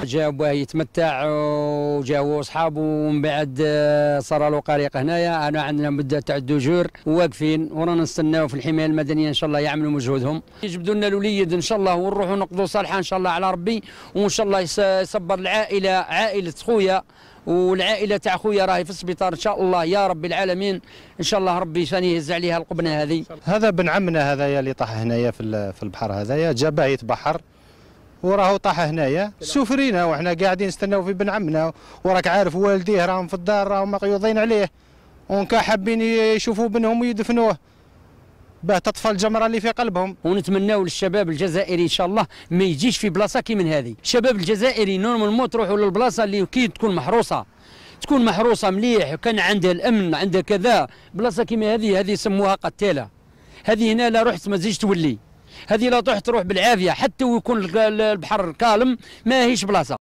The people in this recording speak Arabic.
جا باه يتمتع وجا هو وصحابه، ومن بعد صار له قريق هنايا. انا عندنا مده تاع 2 جور واقفين ورانا نستناو في الحمايه المدنيه ان شاء الله يعملوا مجهودهم، يجبدوا لنا الوليد ان شاء الله، ونروحوا نقضوا صالحه ان شاء الله على ربي، وان شاء الله يصبر العائله، عائله خويا والعائله تاع خويا راهي في السبيطار ان شاء الله يا رب العالمين. ان شاء الله ربي ثاني يهز عليها القبنه هذه. هذا بن عمنا هذايا اللي طاح هنايا في البحر هذايا، جا باه يتبحر وراه طاح هنايا، سفرينا وحنا قاعدين نستناو في بن عمنا، وراك عارف والديه راهم في الدار راهم مقيوضين عليه، وكا حابين يشوفوا بنهم ويدفنوه باه تطفى الجمره اللي في قلبهم. ونتمناو للشباب الجزائري ان شاء الله ما يجيش في بلاصه كي من هذه. الشباب الجزائري نورمالمون تروحوا للبلاصه اللي كي تكون محروسه، تكون محروسه مليح، كان عندها الامن عندها كذا. بلاصه كيما هذه يسموها قتاله. هذه هنا لا رحت ما تزيدش تولي، هذه لا تروح بالعافيه حتى ويكون البحر كالم ما هيش بلاصه.